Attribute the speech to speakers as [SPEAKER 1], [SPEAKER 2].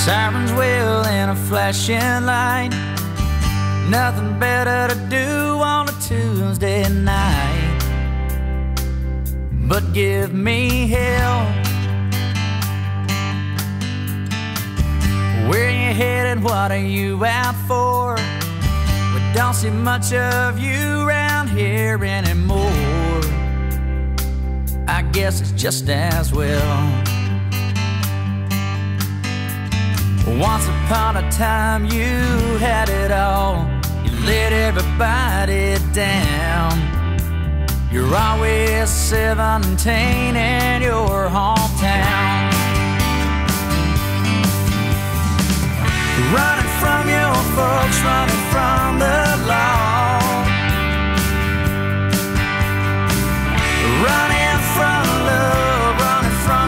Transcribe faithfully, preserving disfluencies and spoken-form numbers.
[SPEAKER 1] Sirens wail in a flashing light. Nothing better to do on a Tuesday night but give me hell. Where you headed? What are you out for? We don't see much of you around here anymore. I guess it's just as well. Once upon a time you had it all. You let everybody down. You're always seventeen in your hometown, running from your folks, running from the light.